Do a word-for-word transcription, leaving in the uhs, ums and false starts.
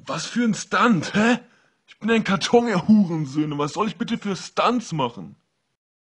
Was für ein Stunt, hä? Ich bin ein Karton, ihr Hurensöhne. Was soll ich bitte für Stunts machen?